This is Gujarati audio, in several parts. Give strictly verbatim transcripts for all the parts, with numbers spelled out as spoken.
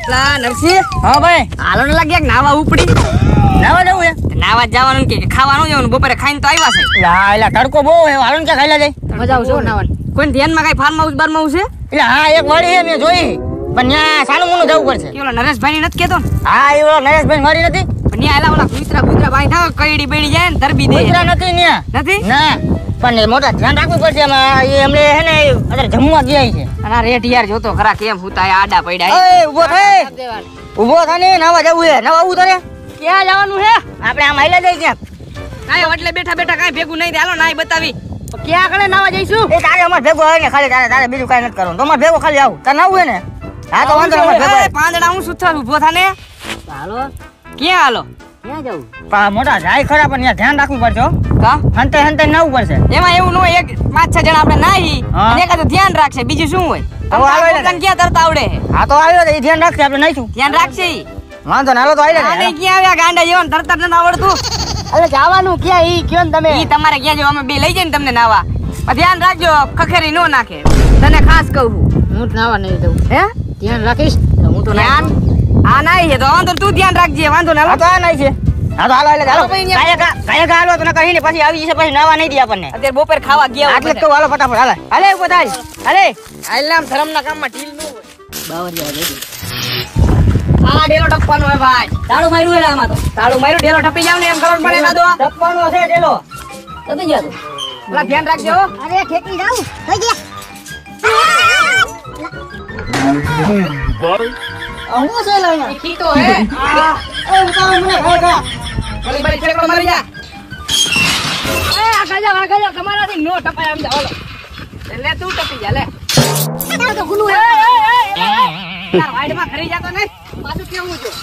લા નરસિંહ હા ભાઈ હાલો ને લાગ્યા નાવા ઉપડી નાવા જવું છે નાવા જવાનું કે ખાવાનું જવાનું બપોરે ખાઈને તો આવ્યા છે એટલે હા એટલે તડકો બહુ હે હાલો ને ક્યાં ખાઈ જાય મજા આવશે નાવાની કોઈ ધ્યાનમાં કઈ ફાર્મ હાઉસ બાર્મ હાઉસ છે એટલે હા એક વાડી હે મેં જોઈ પણ ત્યાં સાનું મુનું જવું પડશે કે ઓલા નરેશભાઈ ની નથી કેતો હા એ ઓલો નરેશભાઈ મારી નથી પણ ન્યા આલા ઓલા કુતરા કુતરા બાઈ થાવ કઈડી બેડી જાય ને ધરબી દે કુતરા નથી ત્યાં નથી ના પણ મોટા ધ્યાન રાખવું પડશે એમાં એ એમને હે ને અત્યારે જમવા ગયા છે અને આ રેટ યાર જોતો ખરા કેમ હુતા આડા પડ્યા એ ઉભો થાય ઉભો થાને નાવા જવું છે નાવા આવું તારે ક્યાં જવાનું હે આપણે આમ હાઈલા જઈ ક્યાં કાય એટલે બેઠા બેઠા કાઈ ભેગું નહીં હાલો નાઈ બતાવી ક્યાં કણે નાવા જઈશું એ તારે અમાર ભેગો આવે ને ખાલી તારે તારે બીજું કાઈ નથી કરવાનું તો અમાર ભેગો ખાલી આવું તારે નાવું હે ને હા તો વાંધો અમાર ભેગો પાંદડા હું સુથા ઉભો થાને હાલો ક્યાં હાલો ક્યાં જવું પા મોટા જાય ખરા પણ ત્યાં ધ્યાન રાખવું પડશે હો કા હંતે હંતે નાવું પડશે એમાં એવું ન હોય એક પાંચ છ જણા આપણે નાહી અને એકાદ ધ્યાન રાખશે બીજું શું હોય હવે હાલો તને ક્યાં તરતા આવડે હા તો આવ્યો તો એ ધ્યાન રાખશે આપણે નાઈશું ધ્યાન રાખશે ઈ વાંધો ના હાલો તો આઈ આને ક્યાં આવ્યા ગાંડા જેવા તરતા ન આવડતું અરે જવાનું ક્યાં ઈ કયો ને તમે ઈ તમારે ક્યાં જો અમે બે લઈ જઈને તમને નાવા પણ ધ્યાન રાખજો ખખેરી નો નાખે તને ખાસ કહું હું નાવા નહીં દઉં હે ધ્યાન રાખીશ હું તો ધ્યાન આ નાઈ છે તો વાંધો તું ધ્યાન રાખજે વાંધો ના હા તો આ નાઈ છે હા તો હાલો એટલે હાલો કાયા કા કાયા કા હાલો તને કહીને પછી આવી જશે પછી નાવા નહીં દે આપણને અત્યારે બપોર ખાવા ગયા આટલે તો હાલો ફટાફટ હાલે હાલે ઉભો થાય હાલે આઈલામ ધર્મના કામમાં ઢીલ નો હોય બાવરિયા લઈ આ ડેલો ટપવાનો હે ભાઈ તાળું માર્યું હે આમાં તો તાળું માર્યું ડેલો ટપી જાવ ને એમ ખબર પડે ના દો ટપવાનો છે ડેલો ટપી જા તું ઓલા ધ્યાન રાખજો અરે ઠેકી જાવ થઈ ગયા હું છે લઈને ખીતો હે આ એ ઉતારો મને ખાય કા ઓલી બાઈ ઠેકડો મારી જા એ આ ખાજા આ ખાજા તમારાથી નો ટપાય આમ જા ઓલો લે તું ટપી જા લે તો ગુલુ એ એ તાર વાઈડમાં ખરી જાતો ને પાછું કેવું છે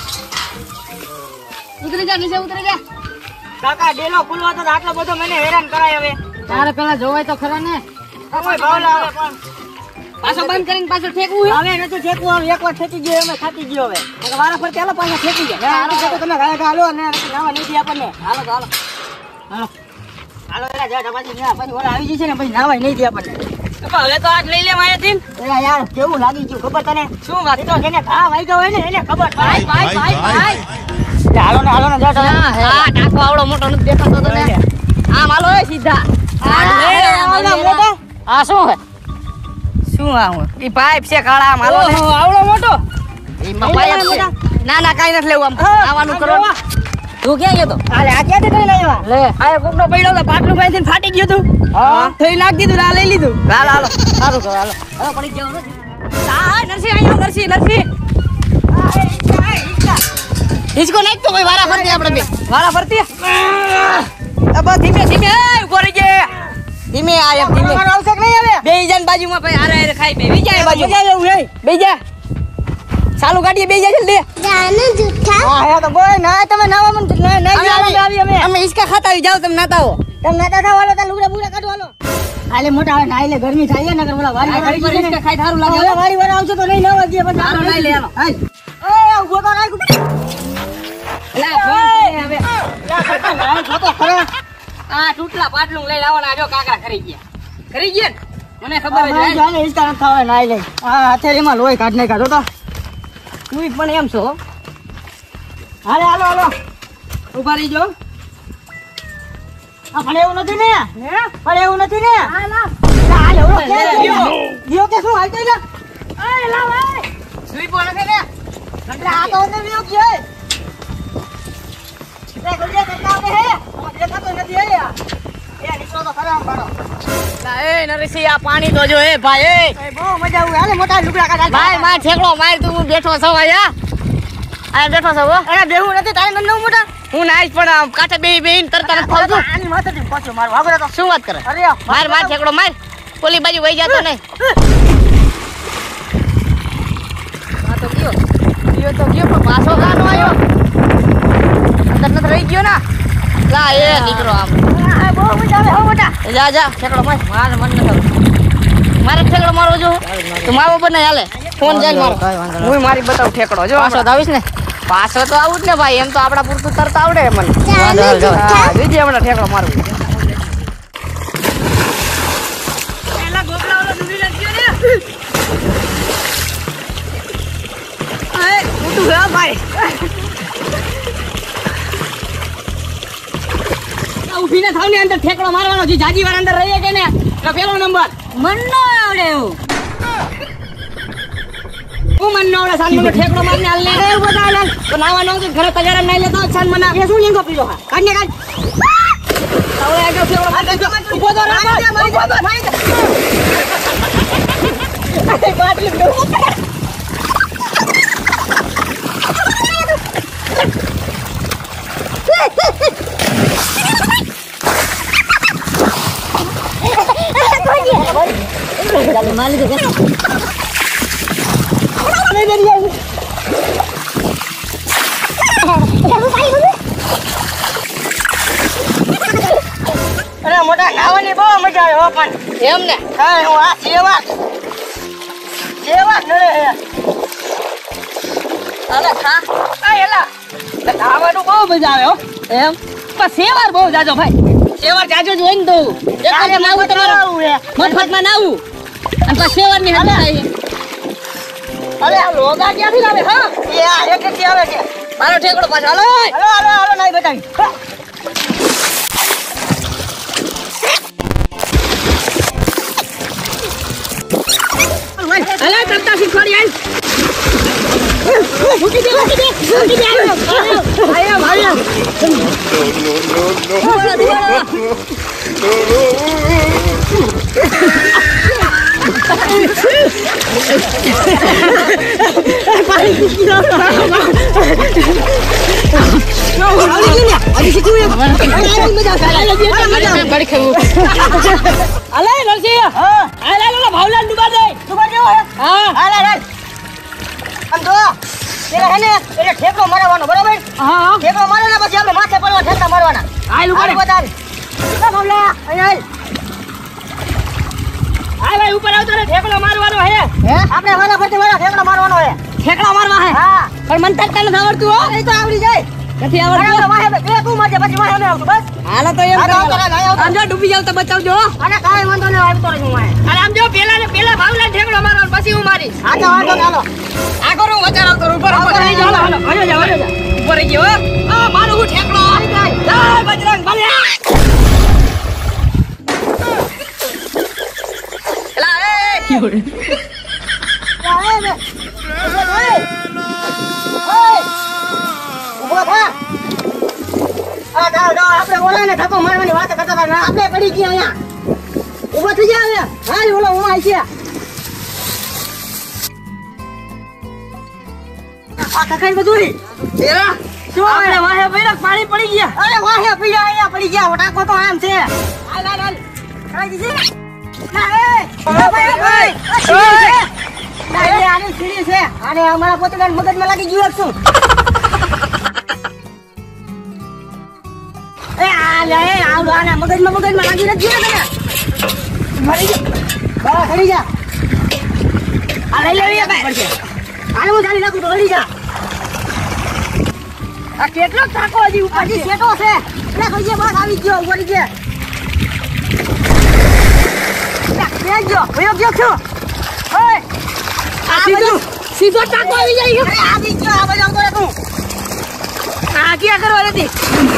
ઉતરી જા નીચે ઉતરી જા કાકા ડેલો ખુલ્લો હતો તો આટલો બધો મને હેરાન કરાય હવે તારે પેલા જોવાય તો ખરા ને કોઈ ભાવલા આવે પણ પાછો બંધ કરીને પાછો ઠેકવું હે હવે નથી ઠેકવું હવે એકવાર ઠેકી ગયો અમે ખાતી ગયો હવે એટલે વારા ફરતી હાલો પાછા ઠેકી જાય હાલો તો તમે ગાય ગાલો ને નાવા નહીં દે આપણને હાલો તો હાલો હાલો હાલો એલા જા પછી ના પછી ઓલા આવી જશે ને પછી નાવાય નહીં દે આપણને હવે તો આજ લઈ લે માયાથી એલા યાર કેવું લાગી ગયું ખબર તને શું વાત તો જેને ઘા વાગ્યો હોય ને એને ખબર ભાઈ ભાઈ ભાઈ ભાઈ હાલો ને હાલો ને જા તમે હા ટાકો આવડો મોટો નથી દેખાતો તને આમ હાલો એ સીધા આ શું હે શું આ હું ઈ પાઇપ છે કાળા આમ હાલો ને આવડો મોટો એમાં પાઇપ છે ના ના કાઈ નથી લેવું આમ આવવાનું કરો તું ક્યાં ગયો તો અરે આ ક્યાંથી લઈને આવ્યા લે આ કોકનો પડ્યો તો પાટલું ભાઈ ફાટી ગયું તું હા થઈ નાખી દીધું આ લઈ લીધું હાલ હાલો સારું કરો હાલો હવે પડી ગયો નથી હા નરસી આયો નરસી નરસી હિચકો નાખ તો ભાઈ વારા ફરતી આપણે બે વારા ફરતી અબ ધીમે ધીમે એ ઉભો રહી જા ધીમે આ એક ધીમે આવશે કે નહીં હવે બે જણ બાજુમાં ભાઈ હારે હારે ખાઈ બે બીજા બાજુ મજા જેવું હે બે જા ચાલુ ગાડીએ બે જા જલ્દી જાનું જુઠ્ઠા હા હે તો બોય ના તમે નાવા મન ના ના આવી અમે અમે હિચકા ખાતા આવી જાવ તમે નાતા હો તમે નાતા થાવ હાલો તા લુગડા બુગડા કાઢો હાલો હાલે મોટા હવે નાઈ લે ગરમી થાય નકર ઓલા વારી વારી ઘડી હિચકા ખાઈ થારું લાગે ઓલા વારી વારી આવશે તો નહીં નાવા દે પછી હાલો નાઈ લે હાલો હાલ એ ઉભો તો નાખ લા ફોન હવે લા કાકા નાઈ ખાતો ખરા આ ટૂટલા પાટલું લઈ આવવાના જો કાકરા કરી ગયા કરી ગયા ને? મને ખબર જ હા જાને ઈસ્તા થાવે નાઈ લે આ હથેળીમાં લોહી કાઢ નાખ્યા જો તો તું પણ એમ છો હાલે હાલો હાલો ઉભા રહી જો આ પણ એવું નથી ને હે પણ એવું નથી ને હાલો હાલે ઓલો લે, ગયો ગયો કે શું હાલતો લે એ લાવ એ સુઈ પણ નથી ને એટલે આ તો અંદર ગયો કે એ ગોલિયા કરતા આવે હે દેખાતો નથી હે યાર એ નીકળો તો ખરા પાડો લા એ નરેશી આ પાણી તો જો એ ભાઈ એ એ બહુ મજા આવે હાલે મોટા લુગડા કાઢા ભાઈ માર ઠેકડો માર તું હું બેઠો છો આયા આ બેઠો છો હો અરે બેહું નથી તારે નન્નો મોટા હું નાઈશ પણ આમ કાંઠે બેહી બેહીને તરત તરત ખાવ છું આની માથેથી પાછો મારો આગળ તો શું વાત કરે અરે માર માર ઠેકડો માર ઓલી બાજુ વઈ જાતો નહીં આ તો ગયો ગયો તો ગયો પણ પાછો ગાનો આવ્યો અંદર નથી રહી ગયો ના લા એ નીકળો આમ આ બહુ મજા આવે હો મોટા જા જા ઠેકડો માર માર મન ન થાવ મારે ઠેકડો મારવો જો તો માવો બને હાલે ફોન જાય મારો હું મારી બતાવ ઠેકડો જો પાછો તો આવીશ ને પાછો તો આવું જ ને ભાઈ એમ તો આપડા પૂરતું તરતા આવડે મને જાનું જુઠ્ઠા વિજય હમણાં ઠેકડો મારવું ભાઈ ઉભી ને થાવ ને અંદર ઠેકડો મારવાનો જે જાજી વાર અંદર રહીએ કે ને તો પેલો નંબર મન ન આવડે એવું હું મન ન આવડે સાન મને ઠેકડો મારને હાલ લે એ બધા હાલ તો નાવા નો ઘરે તગારા નાઈ લેતો સાન મને એ શું લેંગો પીલો હા કાઢને કાઢ હવે આગળ ઠેકડો માર દેજો ઉભો તો રાખ ઉભો તો થાય અરે બાટલી દો मालिक है અરે મોટા ખાવાની બહુ મજા આવે હો પણ એમ ને હા હું આ સેવા સેવા નરે હે અલે ખા આ એલા ખાવાનું બહુ મજા આવે હો એમ પણ સેવાર બહુ જાજો ભાઈ સેવાર જાજો જ હોય ને તો એટલે નાવું તમારું મફતમાં નાવું અને પછી સેવાર ની હાલે અરે આ લોગા ક્યાંથી લાવે હા એ આ એક એક આવે છે મારો ઠેકડો પાછો હાલો હાલો હાલો હાલો નહીં બતાવી અલે કરતા શીખવાડી આલ મૂકી દે મૂકી દે મૂકી દે આયો આયો આયો નો નો ઠેકડો મારવાનો બરાબર ઠેકડો મારે ને પછી આપણે માથે પડવા ઠેકડા મારવાના આયલું હાલ બતાવી ભાવલા અહીં હાલ હાલ ઉપર આવતો રે ઠેકડો મારવાનો હે હે આપણે વારા ફરતી વારા ઠેકડો મારવાનો હે ઠેકડા મારવા હે હા પણ મન તક તને આવડતું હો એ તો આવડી જાય નથી બરાબર આવડતું વાહે બે તું મારજે પછી વાહે અમે આવતું બસ હાલો તો એમ હાલો, આવતો રહે, આવતો. આમ જો ડૂબી જાવ તો બચાવજો હો. અને કાંઈ વાંધો નહીં આવતો રહી હું વાહે અને આમ જો પેલા ને પેલા ભાવલા ઠેકડો મારવાનો પછી હું મારીશ હા તો વાંધો નહીં હાલો આ કરો હું વચાર આવતો ઉપર ઉપર રહી જાવ હાલો હાલો જાવ હાલો જાવ ઉપર રહી ગયો હો આ મારો હું ઠેકડો આવી જાય જય બજરંગ બલિયા એલા એ ઉભો થા આ દાવ દાવ આપણે ઓલાને ધક્કો મારવાની વાત કરતા હતા આપણે પડી ગયા અહીંયા ઉભો થઈ જા હવે હાલ ઓલો હું આવી છે આ કકાઈ બધું એલા શું આપણે વાહે પૈડા પાણી પડી ગયા અરે વાહે પીડા અહીંયા પડી ગયા ઓટાકો તો આમ છે હાલ હાલ હાલ કરાઈ દીધી ના એ ભાઈ ભાઈ ના એ આની સીડી છે આને અમારા પોતાના મગજમાં લાગી ગયું છું એ આ લે એ આવડો આના મગજમાં મગજમાં લાગી નથી ગયું તને મરી જા બા ખડી જા આ લઈ લેવી ભાઈ આને હું જાણી નાખું તો હળી જા આ કેટલો થાકો હજી ઉપર હજી સેટો છે એટલે કહીએ બસ આવી ગયો મરી ગયા બેજો ભયો ગયો છો ઓય આ સીધો સીધો ટાકો આવી જાય અરે આવી ગયો આ બાજુ આવતો રે તું આ ક્યાં કરવા નથી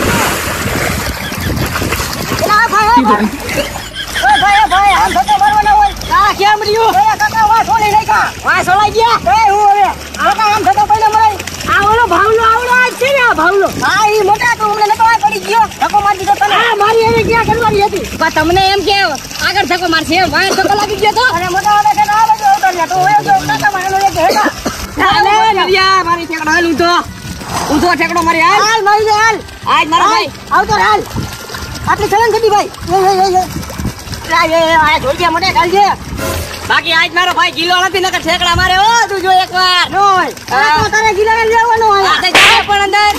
એલા ભાઈ ઓય ભાઈ ભાઈ આમ થતો મારવાના હોય આ કેમ રહ્યું એ કાકા વા છોડી નહીં કા વાહ સોલાઈ ગયા એ હું હવે કાકા આમ થતો પહેલે મરાય આ ઓલો ભાવલો આવડો આ છે ને આ ભાવલો હા ઈ મોટા તો અમને નતો આ પડી ગયો ધક્કો મારી દીધો તને આ મારી એને ક્યાં કરવાની હતી પણ તમને એમ કે આગળ ધક્કો મારશે એમ વાહ ધક્કો લાગી ગયો તો અને મોટા વાળા કે આ બાજુ આવતો ને તો એ જો કાકા મારેલો એક હેડા હાલે નરિયા મારી ઠેકડો હાલ ઊંધો ઊંધો ઠેકડો મારી હાલ હાલ મારી દે હાલ આજ મારો ભાઈ આવતો રે હાલ આટલી ચલન કરી ભાઈ એ એ એ લા એ આ જોડિયા મોટે કાલ છે બાકી આજ મારો ભાઈ ગીલો નથી નકર ઠેકડા મારે ઓ તું જો એકવાર નો હોય આ તો તારે ગિલાને લેવાનો હોય આ તો જાય પણ અંદર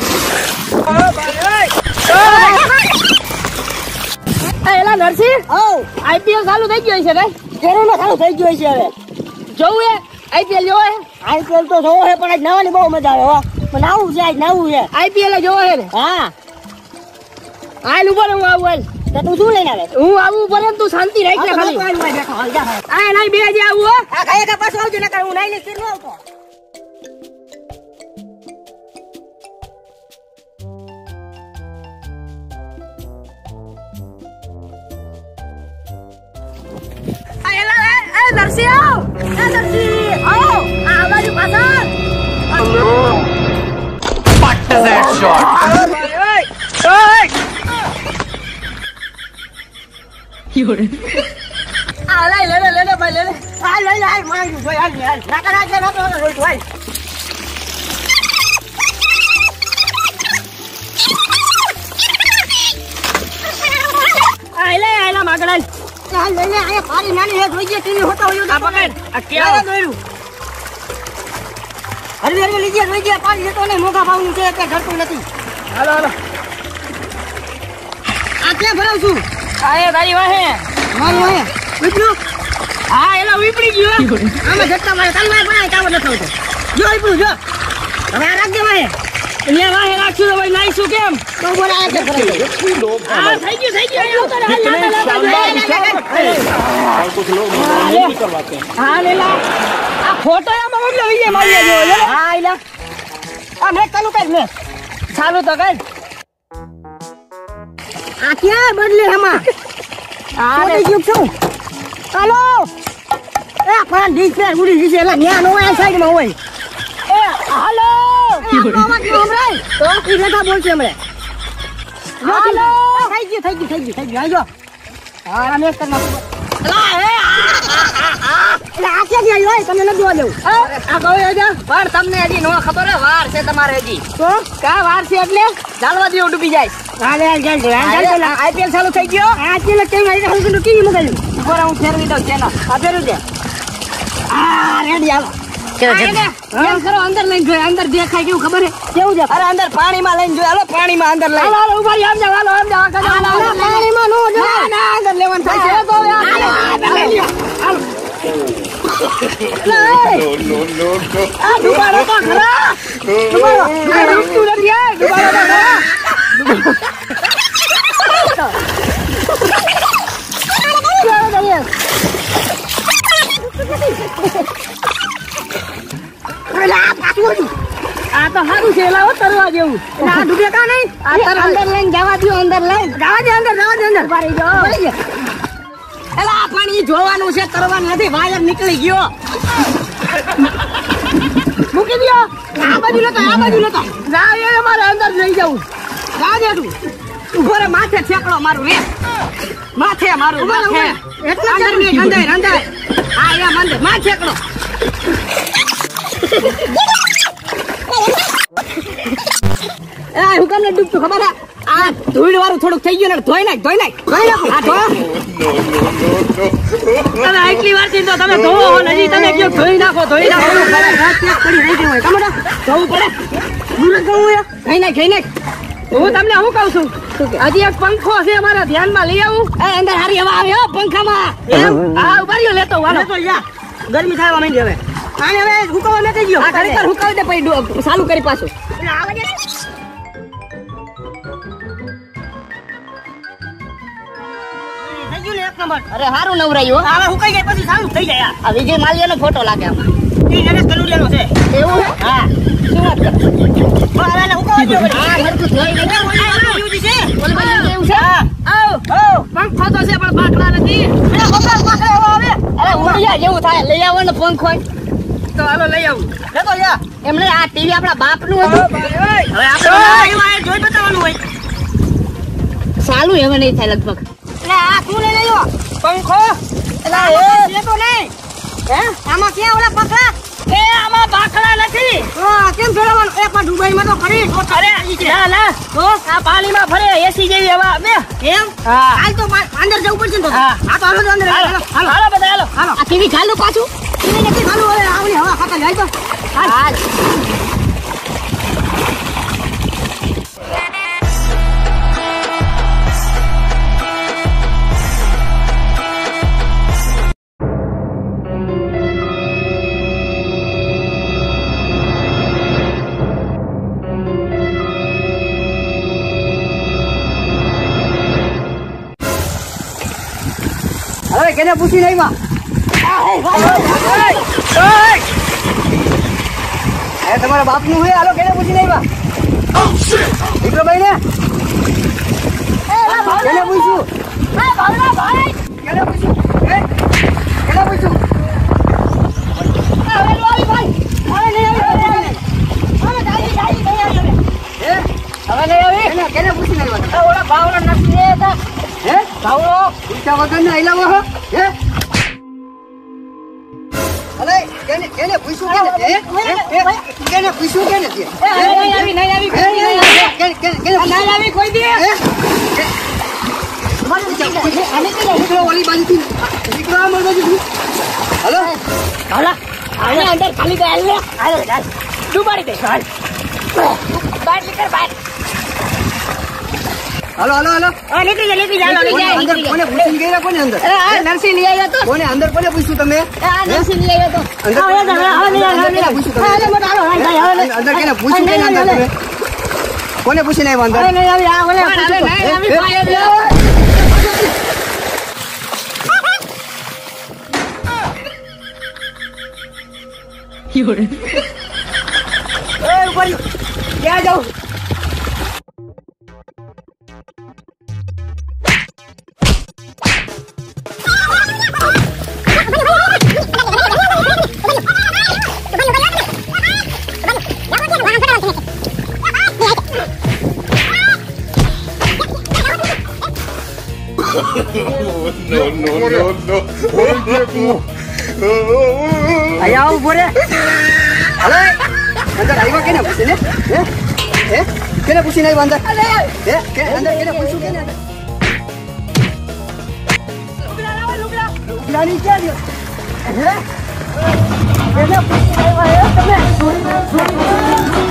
એલા નરસિંહ ઓ આઈપીએલ ચાલુ થઈ ગયો છે ને કેરોનો ચાલુ થઈ ગયો છે હવે જોવું હે આઈપીએલ જોવો હે આઈપીએલ તો જોવો હે પણ આજ નાવાની બહુ મજા આવે હો પણ નાવું છે આજ નાવું છે આઈપીએલ જોવો હે ને હા હાલ ઉપર હું આવું હાલ તો તું શું લઈને આવે હું આવું ઉપર એમ તું શાંતિ રાખ ને ખાલી આ નહીં બે જે આવું હો આ ખાય કા પાછો આવજો નકર હું નાઈને સ્પીડ નો આવતો દરસી આવ એ દરસી આવ આ બાજુ પાછળ What is that shot? આ લઈ લે લે લે ભાઈ લે લે આ લઈ લે આ માંગ્યું ભાઈ હાલ હાલ નાકા નાકા નાકા રોઈ ભાઈ આ લે આ લે માગડા આ લે લે આ પારી નાની હે જોઈ જે ટીવી હોતા હોય આ પકડ આ કેવા દોર્યું હરી હરી લીજે જોઈ જે પાણી લેતો ને મોગા ભાવનું છે કે ઘરતું નથી હાલો હાલો આ ક્યાં ભરાવ છું આ એ તારી વાહે મારી વાહે વિપડું હા એલા વિપડી ગયો આમાં જટ્ટા મારે તારી વાહે બનાય કામ ન થતો જો વિપડું જો હવે આ રાખ દે વાહે અહીંયા વાહે રાખશું તો ભાઈ નાઈશું કેમ તો બોલ આ કે ભરાઈ હા થઈ ગયું થઈ ગયું આયો તો હાલ कुछ लोग नहीं करवाते हैं। હા લેલા આ ફોટો આમાં મોકલો વિજય મારી જો હા એલા આ મેં ચાલુ કર મે ચાલુ તો કર આ ક્યાં બદલે હમા આ રે ગયું છું હાલો એ પણ ડીસર ઉડી જશે એલા ન્યા નો આ સાઈડ માં હોય એ હાલો આમાં કેમ રે તો ઈ રેખા બોલશે હમણે હાલો થઈ ગયું થઈ ગયું થઈ ગયું થઈ ગયું આજો હા મેં કર નાખું એલા એ એલા આ ક્યાં ગઈ હોય તમને ન જોવા દેવું આ કહો આજા પણ તમને હજી નો ખબર હે વાર છે તમારે હજી તો કા વાર છે એટલે ચાલવા દેવું ડૂબી જાય હાલે હાલ ચાલ ચાલ આઈપીએલ ચાલુ થઈ ગયો આઈપીએલ કેમ આવી હાલ તો કેવી મગાવ્યું ઉપર હું ફેરવી દઉં ચેનલ આ ફેરવી દે આ રેડી હાલો કેમ કરો અંદર લઈને જોય અંદર દેખાય કેવું ખબર હે કેવું છે અરે અંદર પાણીમાં લઈને જોય હાલો પાણીમાં અંદર લઈ હાલો ઉભા આમ જાવ હાલો આમ જાવ પાણીમાં નો જો ના અંદર લેવાનું થાય છે તો હાલો હાલો No, no, no, no. આ દુબારો તો ખરા દુબારો આ રૂપતું નથી આ દુબારો તો ખરા આ તો સારું છે એલા તરવા જેવું આ ડૂબે કા નહીં આ તર અંદર લઈને જવા દો અંદર લઈને જવા દે અંદર જવા દે અંદર પારી જો એલા આ પાણી જોવાનું છે તરવાનું નથી વાયર નીકળી ગયો મૂકી દો આ બાજુ લેતો આ બાજુ લેતો જા એ મારે અંદર લઈ જાઉં જા દે તું ઉભો રે માથે ઠેકડો મારું રે માથે મારું માથે એટલે અંદર ની ગંધાય રંધાય હા એ મંદે માથે ઠેકડો એ હું કેમ ને ડૂબતું ખબર હે આ ધૂળ વાળું થોડુંક થઈ ગયું ને ધોઈ નાખ ધોઈ નાખ ધોઈ નાખ આ ધો તમે આટલી વાર થી તો તમે ધોવો હો હજી તમે કયો ધોઈ નાખો ધોઈ નાખો રાત ચેક કરી રહી ગઈ હોય કમડા ધોવું પડે દૂર કહું યાર ધોઈ નાખ ધોઈ નાખ હું તમને શું કહું છું હજી એક પંખો છે મારા ધ્યાનમાં લઈ આવું એ અંદર હારી હવા આવે હો પંખામાં એમ હા ઉભારીઓ લેતો હાલો લેતો જા ગરમી થવા માંડી હવે આને હવે હુકાવા મેં કહી ગયો આ ઘડી પર હુકાવી દે પછી ચાલુ કરી પાછું અરે હારું નવરાયું હવે હુકાઈ જાય પછી ચાલુ થઈ જાય આ વિજય માલિયાનો ફોટો લાગે આમાં ઈ નરેશ કલુડિયાનો છે એવું છે હા શું વાત કરો હવે એને હુકાવા દો હા હરકું ધોઈ લે યુજી છે બોલ ભાઈ એવું છે હા આવ આવ પંખો તો છે પણ પાકડા નથી એ હોકા પાકડા હવે અરે ઉડિયા જેવું થાય લઈ આવો ને પંખો તો હાલો લઈ આવું લેતો જા એમને આ ટીવી આપણા બાપનું હતું હવે આપણે જોઈ બતાવવાનું હોય ચાલુ હવે નહીં થાય લગભગ એટલે આ તું લઈ લેજો પંખો એલા એ લેતો નહીં હે આમાં ક્યાં ઓલા પકડા એ આમાં બાકડા નથી હા કેમ ફેરવવાનું એ પણ દુબઈમાં તો ખરી અરે ના ના તો આ પાણીમાં ફરે એસી જેવી હવા બે એમ હા હાલ તો અંદર જવું પડશે ને તો હા આ તો હાલો અંદર હાલો હાલો બધા હાલો હાલો આ ટીવી ચાલુ પાછું ટીવી નથી ચાલુ હવે આવડી હવા ખાતા જાય તો હાલ હવે કેને પૂછી નહીં માં એ તમારા બાપ નું હે હાલો કેને પૂછી નહીં માં દીકરો ભાઈ ને કેને પૂછ્યું કેને પૂછ્યું કેને પૂછ્યું હવે લો આવી ભાઈ હવે નહીં આવી હવે ડાઈ ડાઈ નહીં આવી હવે હવે નહીં આવી કેને કેને પૂછી લેવા એ ઓલા બાવળો નથી હતા હે બાવળો પૂછા વગર ને આઈલાવો હો હે અલે કેને કેને પૂછ્યું કેને હે કેને પૂછ્યું કેને તે નહીં આવી નહીં આવી કેને કેને કેને નહીં આવી કોઈ દી નીકળો ઓલી બાજુથી નીકળો આ મારી બાજુથી હલો હાલા આને અંદર ખાલી દે હાલ હાલ હાલ ડૂબાડી દે હાલ બહાર નીકળ બહાર હલો હલો હલો હા નીકળી જા નીકળી જા નીકળી જા અંદર કોને પૂછીને ગયા કોને અંદર એ આ નરસિંહ લઈ આવ્યો તો કોને અંદર કોને પૂછ્યું તમે એ આ નરસિંહ લઈ આવ્યો તો અંદર હા હવે હવે હવે અંદર કેને પૂછ્યું હા તમે? મોટા હાલો હાલ ભાઈ હવે અંદર કેને પૂછ્યું કેને અંદર તમે કોને પૂછીને આવ્યા અંદર હવે નહીં આવી આ ઓલે નહીં આવી ભાઈ એ ઉપર ક્યાં જાઉં No, no, no, no. અહીંયા આવું બોરે હલો અંદર આવ્યા કેને પૂછીને હે હે કેને પૂછીને આવ્યા અંદર હે કે અંદર કેને પૂછ્યું કેને અંદર લુગડાની ક્યાં ગયો હે કેને પૂછીને આવ્યા હે તમે